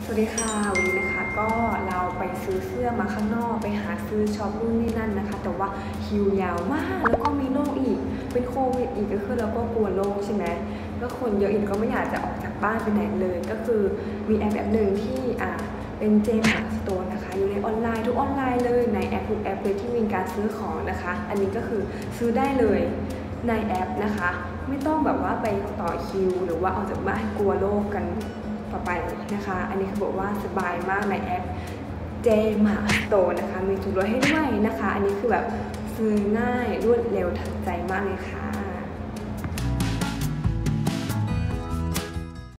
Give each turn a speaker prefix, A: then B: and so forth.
A: สวัสดีค่ะวันนี้นะคะก็เราไปซื้อเสื้อมาข้างนอกไปหาซื้อช็อปนู่นนี่นั่นนะคะแต่ว่าคิวยาวมากแล้วก็มีโรคอีกเป็นโควิดอีกก็คือเราก็กลัวโรคใช่ไหมก็คนเยอะอีกก็ไม่อยากจะออกจากบ้านไปไหนเลยก็คือมีแอปหนึ่งที่เป็นเจมส์สโตร์นะคะอยู่ในออนไลน์ทุกออนไลน์เลยในแอปทุกแอปเลยที่มีการซื้อของนะคะอันนี้ก็คือซื้อได้เลยในแอปนะคะไม่ต้องแบบว่าไปต่อคิวหรือว่าออกจากบ้านกลัวโรคกันต่อไปนะคะอันนี้เขาบอกว่าสบายมากในแอปเจมส์สโตร์นะคะมีส่วนลดให้ด้วยนะคะอันนี้คือแบบซื้อง่ายรวดเร็วทันใจมากเลยค่ะ